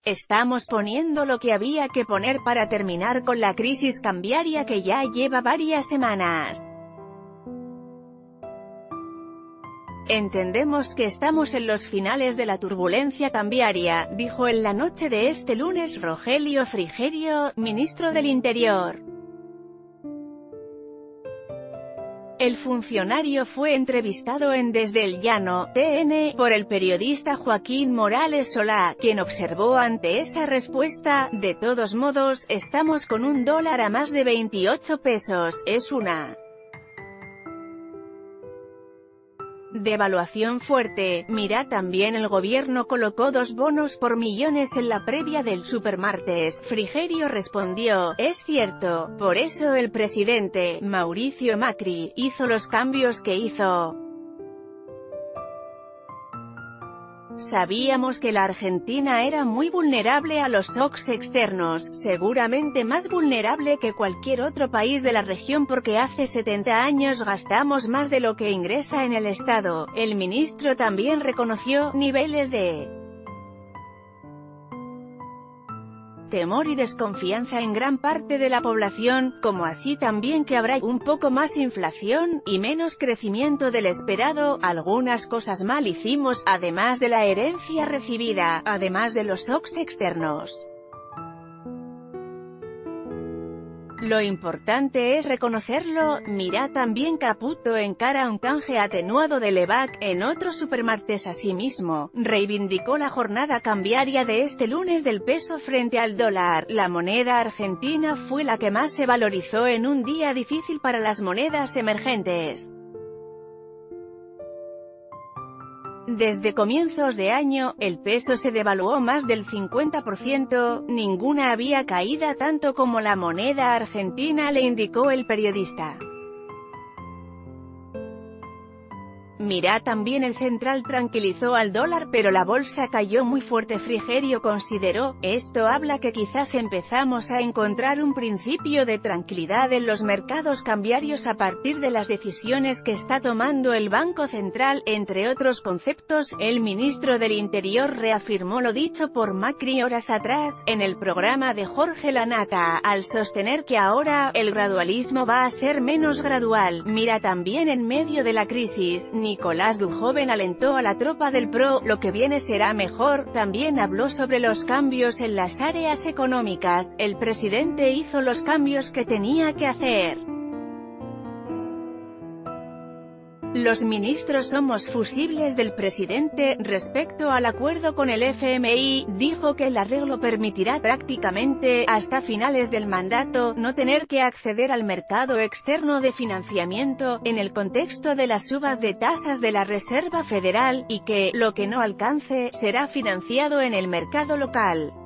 Estamos poniendo lo que había que poner para terminar con la crisis cambiaria que ya lleva varias semanas. Entendemos que estamos en los finales de la turbulencia cambiaria, dijo en la noche de este lunes Rogelio Frigerio, ministro del Interior. El funcionario fue entrevistado en Desde el Llano, TN, por el periodista Joaquín Morales Solá, quien observó ante esa respuesta: de todos modos, estamos con un dólar a más de 28 pesos, es una devaluación fuerte. Mira, también el gobierno colocó 2 bonos por millones en la previa del supermartes. Frigerio respondió: es cierto, por eso el presidente, Mauricio Macri, hizo los cambios que hizo. Sabíamos que la Argentina era muy vulnerable a los shocks externos, seguramente más vulnerable que cualquier otro país de la región porque hace 70 años gastamos más de lo que ingresa en el Estado. El ministro también reconoció niveles de temor y desconfianza en gran parte de la población, como así también que habrá un poco más inflación, y menos crecimiento del esperado. Algunas cosas mal hicimos, además de la herencia recibida, además de los shocks externos. Lo importante es reconocerlo. Mira, también Caputo encara un canje atenuado de Levac. En otros supermartes asimismo, reivindicó la jornada cambiaria de este lunes del peso frente al dólar. La moneda argentina fue la que más se valorizó en un día difícil para las monedas emergentes. Desde comienzos de año, el peso se devaluó más del 50%, ninguna había caído tanto como la moneda argentina, le indicó el periodista. Mira, también el central tranquilizó al dólar, pero la bolsa cayó muy fuerte. Frigerio consideró: esto habla que quizás empezamos a encontrar un principio de tranquilidad en los mercados cambiarios a partir de las decisiones que está tomando el Banco Central. Entre otros conceptos, el ministro del Interior reafirmó lo dicho por Macri horas atrás, en el programa de Jorge Lanata, al sostener que ahora, el gradualismo va a ser menos gradual. Mira, también en medio de la crisis, Nicolás Dujoven alentó a la tropa del PRO: lo que viene será mejor. También habló sobre los cambios en las áreas económicas. El presidente hizo los cambios que tenía que hacer. Los ministros somos fusibles del presidente. Respecto al acuerdo con el FMI, dijo que el arreglo permitirá prácticamente, hasta finales del mandato, no tener que acceder al mercado externo de financiamiento, en el contexto de las subas de tasas de la Reserva Federal, y que, lo que no alcance, será financiado en el mercado local.